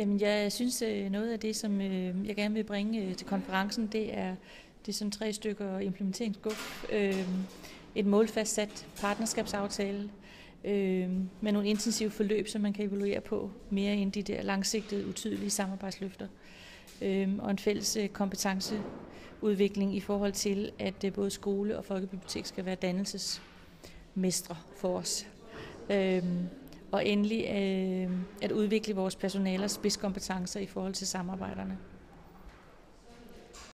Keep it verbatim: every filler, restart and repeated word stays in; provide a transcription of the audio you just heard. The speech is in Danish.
Jamen, jeg synes, noget af det, som jeg gerne vil bringe til konferencen, det er, det er sådan tre stykker implementeringsskub. Et målfastsat partnerskabsaftale med nogle intensive forløb, som man kan evaluere på mere end de der langsigtede, utydelige samarbejdsløfter. Og en fælles kompetenceudvikling i forhold til, at både skole og folkebibliotek skal være dannelsesmestre for os. Og endelig at udvikle vores personalers spidskompetencer i forhold til samarbejderne.